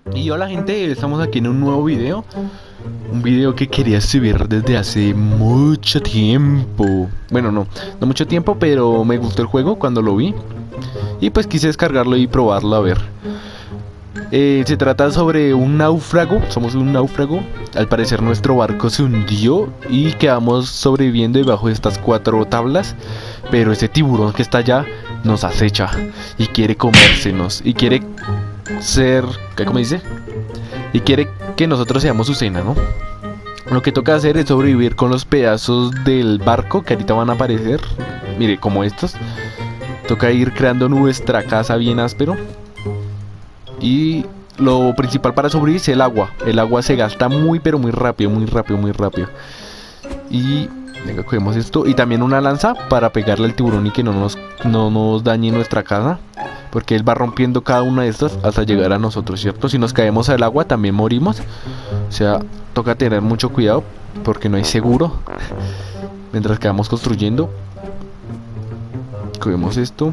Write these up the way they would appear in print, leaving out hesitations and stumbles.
Y hola gente, estamos aquí en un nuevo video. Un video que quería subir desde hace mucho tiempo. Bueno, no mucho tiempo, pero me gustó el juego cuando lo vi. Y pues quise descargarlo y probarlo a ver. Se trata sobre un náufrago, somos un náufrago. Al parecer nuestro barco se hundió y quedamos sobreviviendo debajo de estas 4 tablas. Pero ese tiburón que está allá nos acecha y quiere comérsenos. Y quiere ser, ¿cómo dice? Y quiere que nosotros seamos su cena, ¿no? Lo que toca hacer es sobrevivir con los pedazos del barco que ahorita van a aparecer. Mire, como estos. Toca ir creando nuestra casa bien áspero. Y lo principal para sobrevivir es el agua. El agua se gasta muy pero muy rápido, muy rápido, muy rápido. Y venga, cogemos esto. Y también una lanza para pegarle al tiburón y que no nos dañe nuestra casa. Porque él va rompiendo cada una de estas hasta llegar a nosotros, ¿cierto? Si nos caemos al agua también morimos. O sea, toca tener mucho cuidado porque no hay seguro. Mientras que vamos construyendo. Cogemos esto.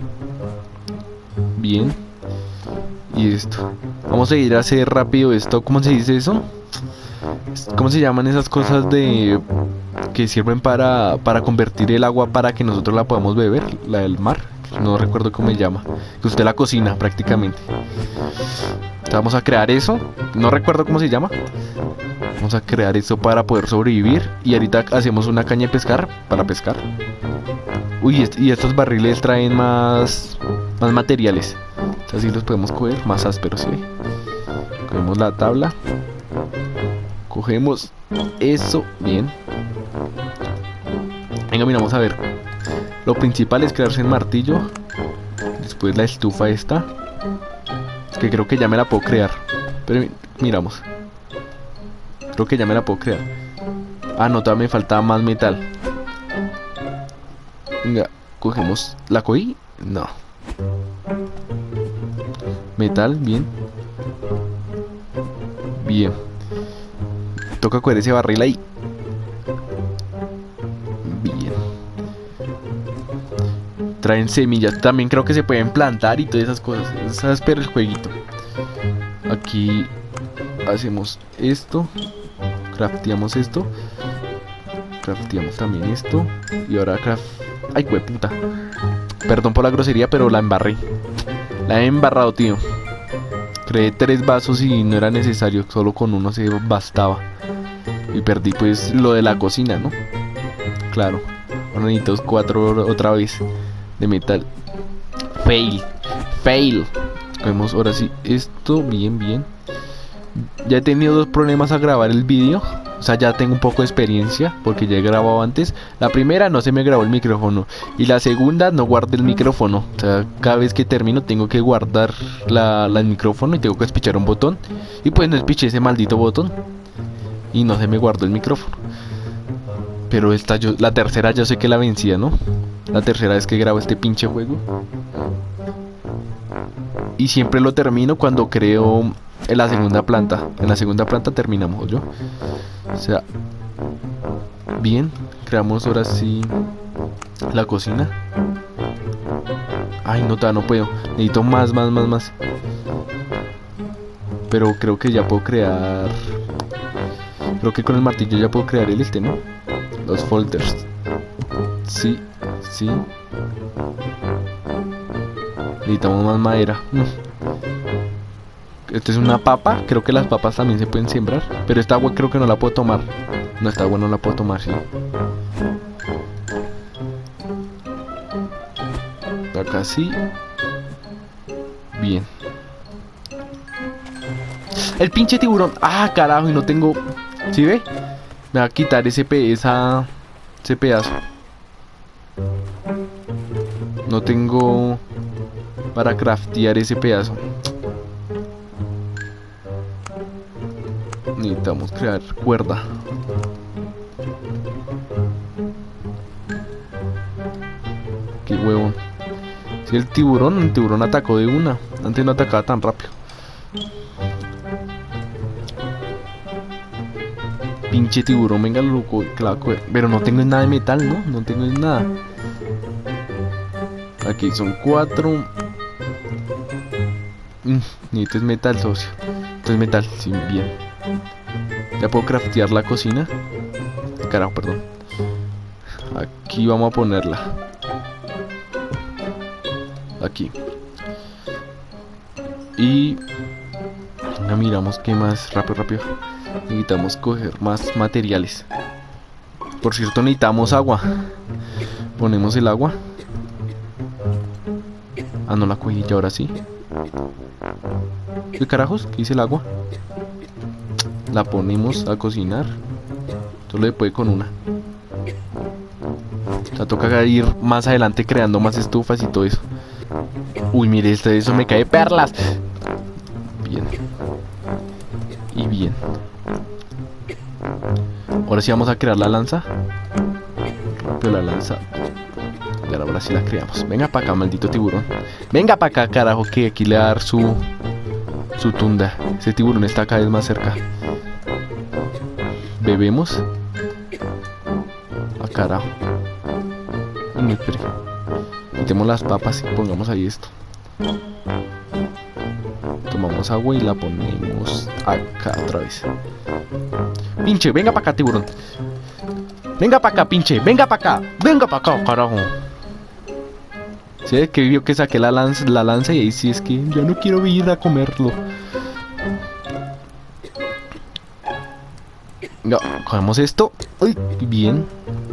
Bien. Y esto. Vamos a ir a hacer rápido esto. ¿Cómo se dice eso? ¿Cómo se llaman esas cosas de que sirven para convertir el agua para que nosotros la podamos beber? La del mar. No recuerdo cómo se llama. Que usted la cocina prácticamente. Entonces vamos a crear eso. No recuerdo cómo se llama. Vamos a crear eso para poder sobrevivir. Y ahorita hacemos una caña de pescar para pescar. Uy, y estos barriles traen más materiales. Así los podemos coger más ásperos, ¿sí? Cogemos la tabla. Cogemos eso. Bien. Venga, mira, vamos a ver. Lo principal es crearse el martillo. Después la estufa esta. Es que creo que ya me la puedo crear. Pero miramos. Creo que ya me la puedo crear. Ah, no, todavía me falta más metal. Venga, cogemos. ¿La cogí? No. Metal, bien. Bien. Toca coger ese barril ahí. Bien. Traen semillas. También creo que se pueden plantar y todas esas cosas. Esa es pero el jueguito. Aquí hacemos esto. Crafteamos esto. Crafteamos también esto. Y ahora Ay, hueputa. Perdón por la grosería, pero la embarré. La he embarrado, tío. Creé 3 vasos y no era necesario. Solo con uno se bastaba. Y perdí pues lo de la cocina, ¿no? Claro. Bueno, necesito 4 otra vez de metal. Fail. Vemos ahora sí esto. Bien. Ya he tenido 2 problemas a grabar el vídeo. O sea, ya tengo un poco de experiencia porque ya he grabado antes. La primera no se me grabó el micrófono. Y la segunda no guardé el micrófono. O sea, cada vez que termino tengo que guardar el micrófono y tengo que espichar un botón. Y pues no espiché ese maldito botón. Y no se me guardó el micrófono. Pero la tercera yo sé que la vencía, ¿no? La tercera vez que grabo este pinche juego. Y siempre lo termino cuando creo en la segunda planta. En la segunda planta terminamos, ¿yo? O sea, bien. Creamos ahora sí la cocina. Ay, no puedo. Necesito más. Pero creo que ya puedo crear. Creo que con el martillo ya puedo crear el ¿no? Los folders. Sí. Necesitamos más madera. Esta es una papa. Creo que las papas también se pueden sembrar. Pero esta agua creo que no la puedo tomar. No, esta agua no la puedo tomar, sí. Acá sí. Bien. El pinche tiburón. Ah, carajo, y no tengo. ¿Sí ve? Me va a quitar ese pedazo. No tengo para craftear ese pedazo. Necesitamos crear cuerda. Qué huevón. Si el tiburón atacó de una. Antes no atacaba tan rápido. Pinche tiburón, venga loco, claro, pero no tengo nada de metal, ¿no? No tengo nada. Aquí son 4. Necesitas metal, socio. Esto es metal, sí, bien. Ya puedo craftear la cocina. Carajo, perdón. Aquí vamos a ponerla. Aquí. Y... venga, miramos qué más. Rápido. Necesitamos coger más materiales. Por cierto, necesitamos agua. Ponemos el agua. Ah, no la cogí ya, ahora sí. ¿Qué carajos? ¿Qué hice el agua? La ponemos a cocinar. Solo se puede con una. O sea, toca ir más adelante creando más estufas y todo eso. Uy, mire, eso me cae perlas. Bien. Y bien. Ahora sí vamos a crear la lanza. Rápido la lanza. Y ahora sí la creamos. Venga para acá, maldito tiburón. Venga para acá, carajo, que aquí le va a dar su tunda. Ese tiburón está cada vez más cerca. Bebemos. Ah, carajo. No, espere. Quitemos las papas y pongamos ahí esto. Tomamos agua y la ponemos acá otra vez. Pinche, venga para acá, tiburón. Venga para acá, pinche. Venga para acá. Venga para acá, carajo. ¿Sí? Que vio que saqué la lanza y ahí sí es que yo no quiero ir a comerlo. No, cogemos esto. Uy, bien.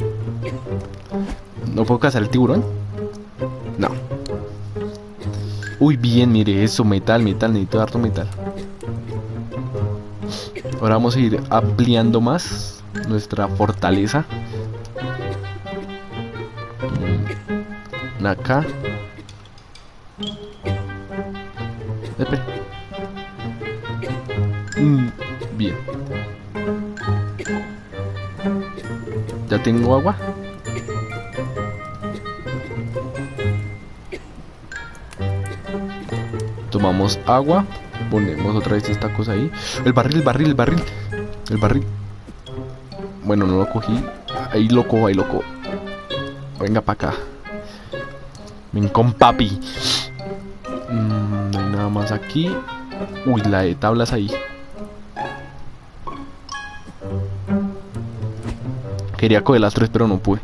¿No puedo cazar el tiburón? No. Uy, bien, mire eso, metal, necesito harto metal. Ahora vamos a ir ampliando más nuestra fortaleza. Acá. Espera. Bien. Ya tengo agua. Tomamos agua. Ponemos otra vez esta cosa ahí. El barril. Bueno, no lo cogí. Ahí lo cojo. Venga para acá. Ven con papi. No hay nada más aquí. Uy, la de tablas ahí. Quería coger las 3, pero no pude.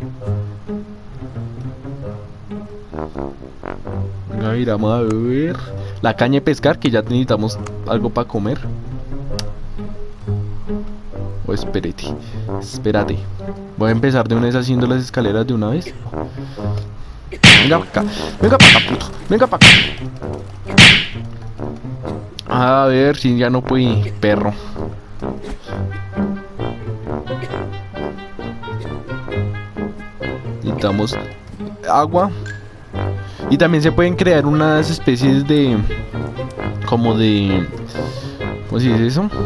Venga, a ver, vamos a ver. La caña de pescar, que ya necesitamos algo para comer. Espérate. Voy a empezar de una vez haciendo las escaleras de una vez. Venga para acá, puto. Venga para acá. A ver si ya no puede, perro. Necesitamos agua. Y también se pueden crear unas especies de... como de... ¿cómo se dice eso?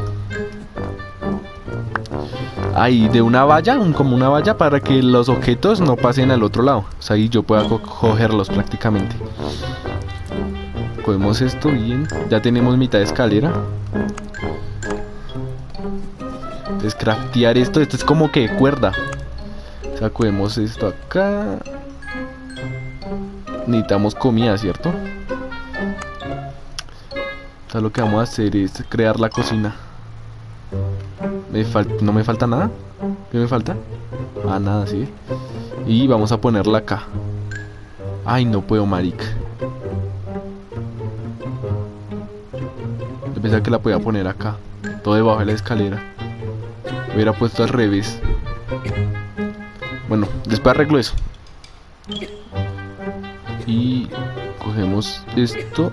Ahí, de una valla, como una valla para que los objetos no pasen al otro lado. O sea, ahí yo pueda cogerlos prácticamente. Cogemos esto, bien. Ya tenemos mitad de escalera. Descraftear esto es como que cuerda. O sea, cogemos esto acá. Necesitamos comida, ¿cierto? O sea, lo que vamos a hacer es crear la cocina. ¿No me falta nada? ¿Qué me falta? Ah, nada, sí. Y vamos a ponerla acá. Ay, no puedo, marica. Yo pensaba que la podía poner acá, todo debajo de la escalera. Hubiera puesto al revés. Bueno, después arreglo eso. Y cogemos esto.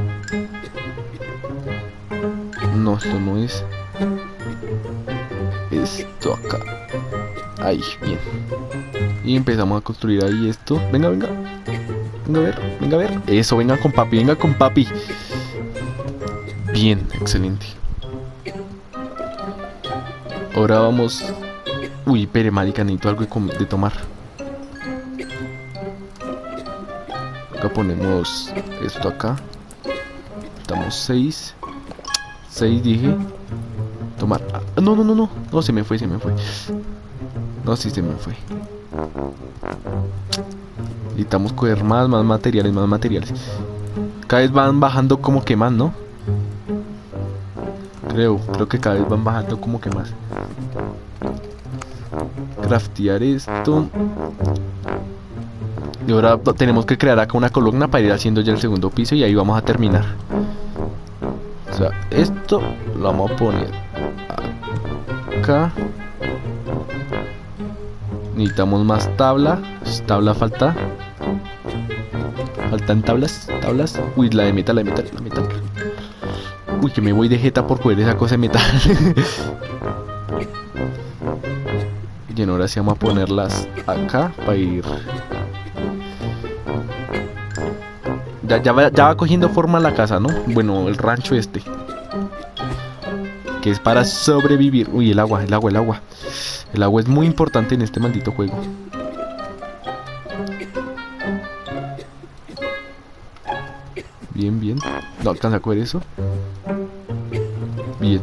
No, esto no es. Esto acá. Ahí, bien. Y empezamos a construir ahí esto. Venga. Venga a ver. Eso, venga con papi. Bien, excelente. Ahora vamos... Uy, pere, marica, necesito algo de tomar. Acá ponemos esto acá. Estamos 6. 6 dije. Tomar. No. No, se me fue. No, sí, se me fue. Necesitamos coger más materiales. Cada vez van bajando como que más, ¿no? Creo que cada vez van bajando como que más. Craftear esto. Y ahora tenemos que crear acá una columna para ir haciendo ya el segundo piso y ahí vamos a terminar. O sea, esto lo vamos a poner acá. Necesitamos más tabla. Tabla falta. Faltan tablas. Uy, la de metal. Uy, que me voy de jeta por coger esa cosa de metal. Bien, ahora sí vamos a ponerlas acá para ir. Ya va cogiendo forma la casa, ¿no? Bueno, el rancho este. Que es para sobrevivir. Uy, el agua. El agua es muy importante en este maldito juego. Bien. No alcanza a coger eso. Bien.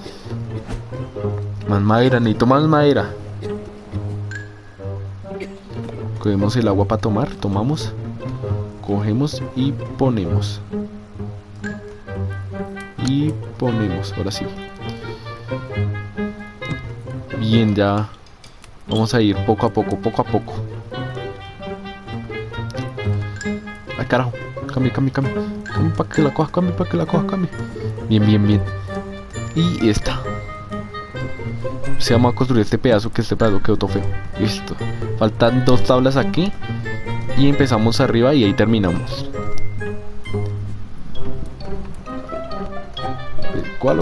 Más madera, necesito más madera. Cogemos el agua para tomar, tomamos. Cogemos y ponemos. Ahora sí. Bien, ya. Vamos a ir poco a poco. Ay, carajo. Cambie. Para que la cojas, cambie. Bien. Y esta. Se vamos a construir este pedazo, que quedó todo feo. Listo. Faltan 2 tablas aquí. Y empezamos arriba y ahí terminamos. Cualo.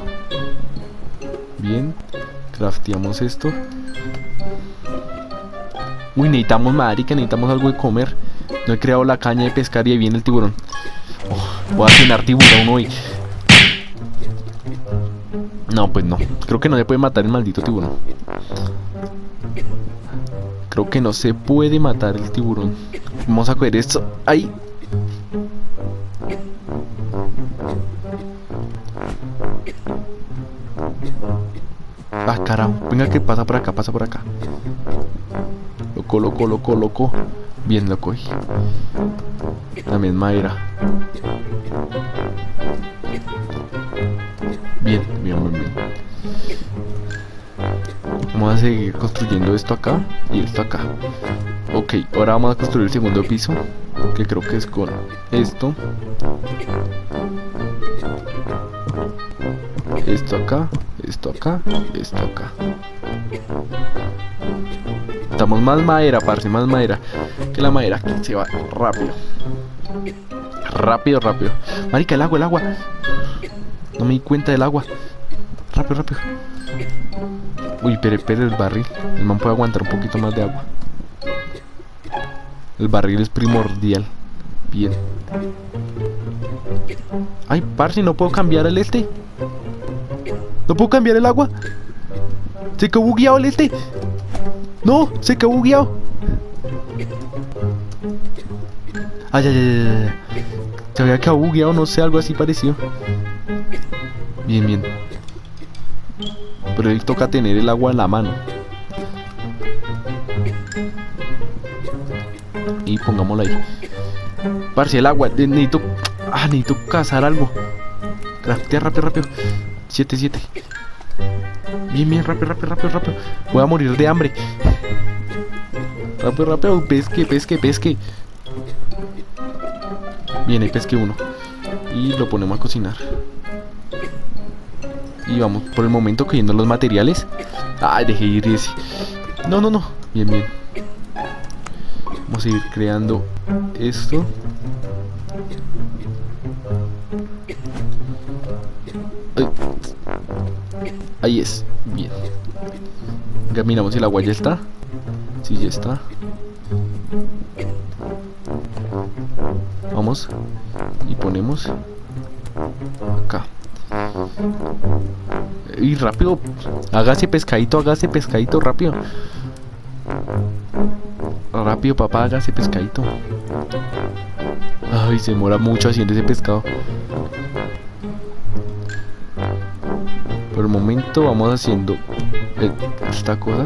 Bien. Crafteamos esto. Uy, necesitamos marica, necesitamos algo de comer. No he creado la caña de pescar y ahí viene el tiburón. Voy a cenar tiburón hoy. No, pues no. Creo que no se puede matar el maldito tiburón. Creo que no se puede matar el tiburón. Vamos a coger esto. ¡Ay! Ah, carajo. Venga, que pasa por acá. Loco. Bien, lo cogí. También madera. Bien. Vamos a seguir construyendo esto acá y esto acá. Ok, ahora vamos a construir el segundo piso, que creo que es con esto. Esto acá. Necesitamos más madera, parce, más madera. Que la madera aquí se va rápido. Rápido. Marica, el agua. No me di cuenta del agua. Rápido. Uy, pero el barril. El man puede aguantar un poquito más de agua. El barril es primordial. Bien. Ay, parce, no puedo cambiar el este. No puedo cambiar el agua. Se quedó bugueado el este. No, se quedó bugueado. Ay. Se había quedado bugueado, no sé, algo así parecido. Bien. Pero ahí toca tener el agua en la mano. Y pongámoslo ahí. Parce, el agua. Necesito cazar algo. Craftea rápido. 7. Bien, rápido. Voy a morir de hambre. Rápido. Pesque. Bien, ahí pesque uno. Y lo ponemos a cocinar. Y vamos por el momento cogiendo los materiales. Ay, dejé ir ese. No. Bien. Vamos a seguir creando esto. Ahí es. Bien. Ya miramos si el agua ya está. Sí, ya está. Vamos. Y ponemos acá. Y rápido. Hágase pescadito rápido. Rápido, papá, hágase pescadito. Ay, se demora mucho haciendo ese pescado. Por el momento vamos haciendo esta cosa.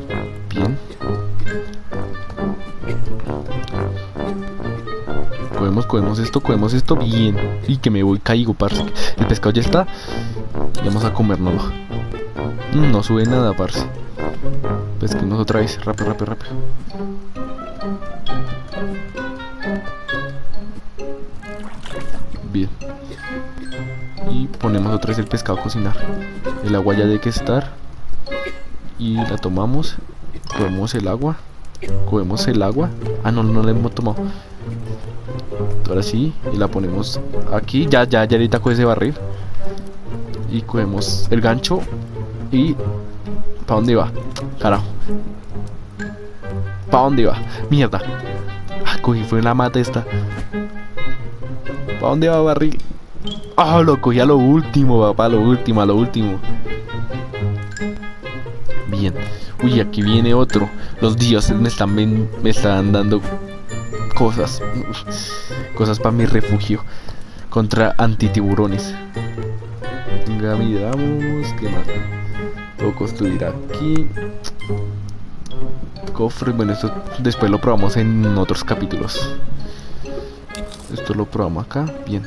Bien. cogemos esto, bien. Y que me voy, caigo, parce. El pescado ya está. Y vamos a comérnoslo. No sube nada, parce. Pesquemos otra vez, rápido. Bien. Y ponemos otra vez el pescado a cocinar. El agua ya debe que estar. Y la tomamos. Cogemos el agua. Ah, no la hemos tomado. Ahora sí. Y la ponemos aquí. Ya ahorita coge ese barril. Y cogemos el gancho. Y... ¿para dónde va? Carajo. ¿Para dónde va? Mierda. Ah, cogí, fue la mata esta. ¿Para dónde va, barril? Ah, lo cogí a lo último, papá, a lo último. Bien. Uy, aquí viene otro. Los dioses me están dando cosas. Cosas para mi refugio. Contra antitiburones. Venga, miramos. ¿Qué más? Puedo construir aquí. Cofre. Bueno, esto después lo probamos en otros capítulos. Esto lo probamos acá. Bien.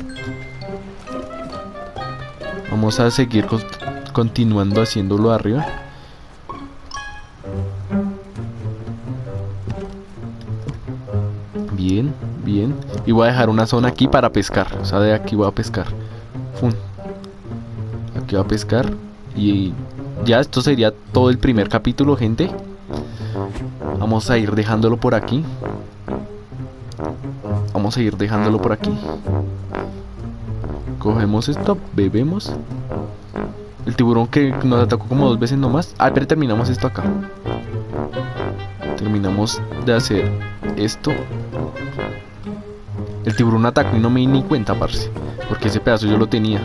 Vamos a seguir continuando haciéndolo arriba. Bien. Y voy a dejar una zona aquí para pescar. O sea, de aquí voy a pescar. Aquí voy a pescar. Y ya esto sería todo el primer capítulo, gente. Vamos a ir dejándolo por aquí. Cogemos esto, bebemos. El tiburón que nos atacó como 2 veces nomás. Ah, pero terminamos esto acá. Terminamos de hacer esto. El tiburón atacó y no me di ni cuenta, parce. Porque ese pedazo yo lo tenía.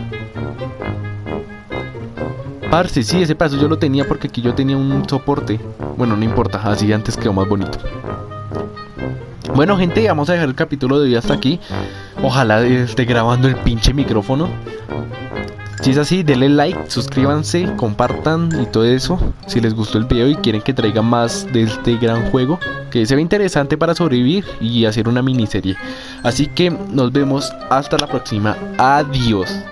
Parce, sí, ese pedazo yo lo tenía porque aquí yo tenía un soporte. Bueno, no importa, así antes quedó más bonito. Bueno, gente, vamos a dejar el capítulo de hoy hasta aquí. Ojalá esté grabando el pinche micrófono. Si es así, denle like, suscríbanse, compartan y todo eso. Si les gustó el video y quieren que traiga más de este gran juego, que se ve interesante para sobrevivir y hacer una miniserie. Así que nos vemos hasta la próxima. Adiós.